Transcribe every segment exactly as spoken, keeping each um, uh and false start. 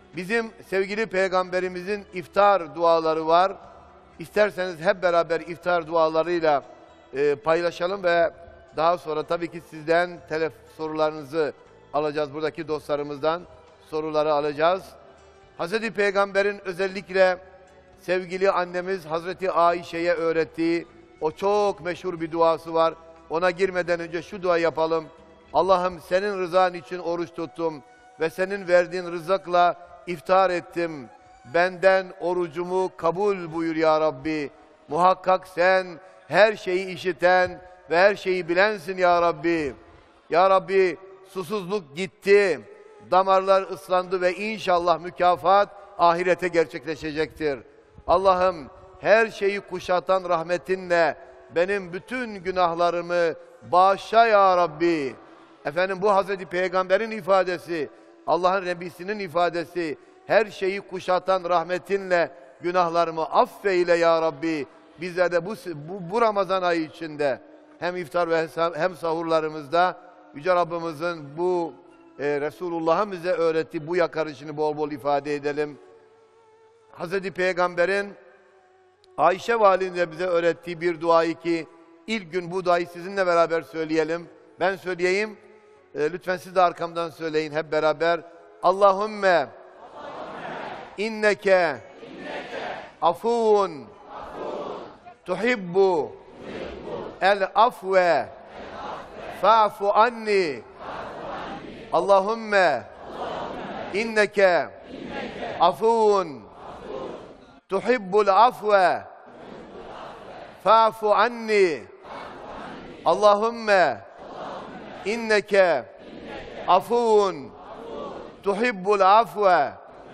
Bizim sevgili Peygamberimizin iftar duaları var. İsterseniz hep beraber iftar dualarıyla e, paylaşalım ve daha sonra tabii ki sizden telef sorularınızı alacağız. Buradaki dostlarımızdan soruları alacağız. Hazreti Peygamber'in özellikle sevgili annemiz Hazreti Ayşe'ye öğrettiği o çok meşhur bir duası var. Ona girmeden önce şu dua yapalım. Allah'ım senin rızan için oruç tuttum ve senin verdiğin rızıkla iftar ettim. Benden orucumu kabul buyur ya Rabbi. Muhakkak sen her şeyi işiten ve her şeyi bilensin ya Rabbi. Ya Rabbi susuzluk gitti, damarlar ıslandı ve inşallah mükafat ahirete gerçekleşecektir. Allah'ım her şeyi kuşatan rahmetinle benim bütün günahlarımı bağışla ya Rabbi. Efendim bu Hazreti Peygamber'in ifadesi, Allah'ın Nebisi'nin ifadesi, her şeyi kuşatan rahmetinle günahlarımı affeyle ya Rabbi. Bizler de bu, bu, bu Ramazan ayı içinde hem iftar ve hem sahurlarımızda Yüce Rabbimizin bu e, Resulullah'ın bize öğrettiği bu yakarışını bol bol ifade edelim. Hazreti Peygamber'in Ayşe validemize bize öğrettiği bir duayı ki ilk gün bu duayı sizinle beraber söyleyelim. Ben söyleyeyim. E, lütfen siz de arkamdan söyleyin hep beraber. Allahümme, Allahümme inneke, inneke afuvun, tuhibbu el afve fa'fu anni. Allahümme inneke afuvun tuhibbul afve fa'fu anni. Allahümme inneke afuvun tuhibbul afve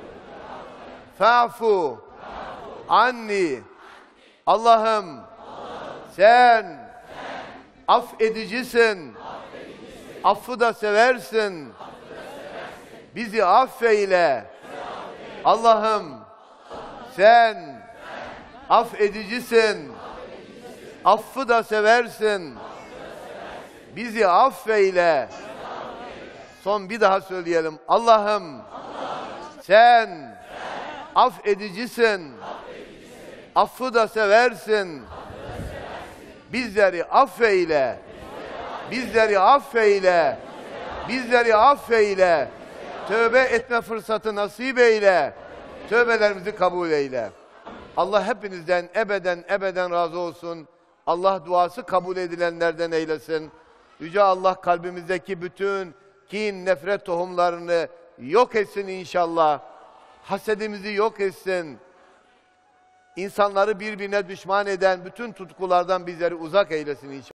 fa'fu anni. Allah'ım sen affedicisin, affı da seversin, bizi affeyle. Allah'ım sen affedicisin, affı da seversin, bizi affeyle. Son bir daha söyleyelim. Allah'ım sen affedicisin, affı da seversin, bizleri affeyle, bizleri affeyle, bizleri affeyle, tövbe etme fırsatı nasip eyle, tövbelerimizi kabul eyle. Allah hepinizden ebeden ebeden razı olsun. Allah duası kabul edilenlerden eylesin. Yüce Allah kalbimizdeki bütün kin, nefret tohumlarını yok etsin inşallah. Hasedimizi yok etsin. İnsanları birbirine düşman eden bütün tutkulardan bizleri uzak eylesin inşallah.